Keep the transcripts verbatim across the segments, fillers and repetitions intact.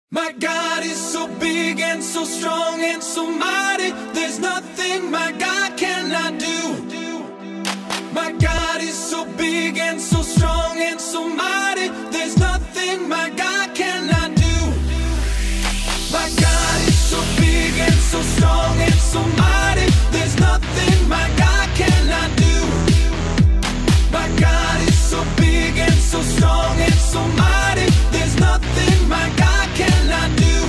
My God is so big and so strong and so mighty. There's nothing my God cannot do. My God is so big and so strong and so mighty. There's nothing my God cannot do. My God is so big and so strong and so mighty. There's nothing my God cannot do. My God is so big and so strong and so mighty. There's nothing my God cannot do.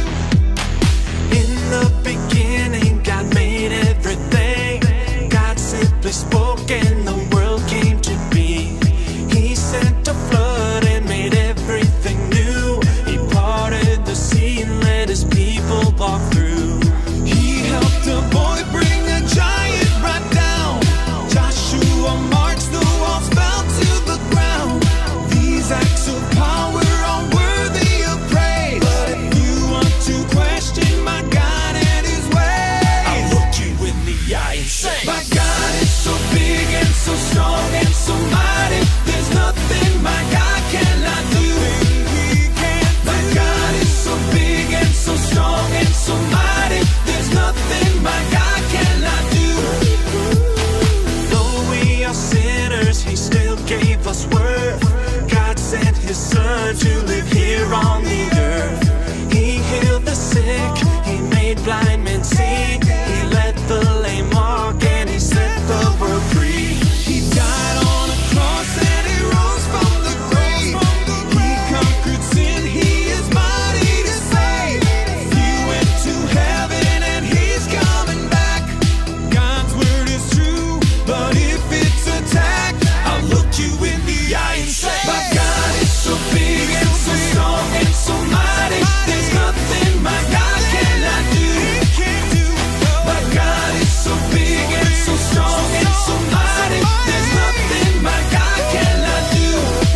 In the beginning, God made everything. God simply spoke and the world came to be. He sent a flood and made everything new. He parted the sea and let his people walk through. He helped a boy bring a giant right down. Joshua marched, the walls fell to the ground. These acts of power are worthy of praise. But if you want to question my God and his ways, I'll look you in the eye and say, my God is so big and so strong and so mighty. There's nothing my God cannot do. My God is so big and so strong and so mighty. There's nothing my God cannot do. Though we are sinners, he still gave us worth. God sent his son to live here on the earth. He healed the sick, he made blind men see. He let the lame walk and he set the world free. He died on a cross and he rose from the grave. He conquered sin, he is mighty to save. He went to heaven and he's coming back. God's word is true, but if it's attacked, I'll look you in the eye and say, my God is so big and so strong and so mighty. There's nothing my God cannot do. My God is so big and so strong and so mighty. There's nothing my God cannot do.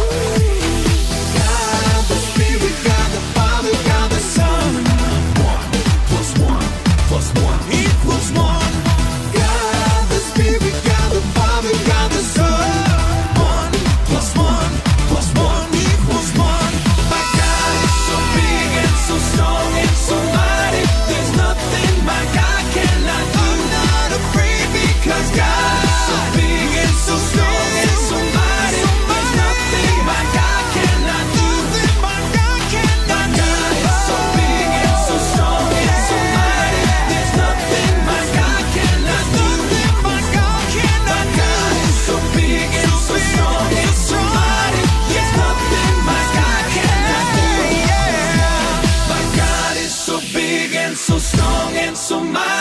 God the Spirit, God the Father, God the Son. One plus one plus one equals one. God the Spirit, God the Father, God the Son. One plus one plus one equals one. My God is so big and so strong and so mighty. There's nothing my God cannot do. I'm not afraid because God is so big and so strong and so mighty. There's nothing my God cannot do. My God is so big and so strong and so mighty. There's nothing my God cannot do. My God is so big and so strong and so mighty. There's nothing my God cannot do. My God is so big and so strong and so mighty.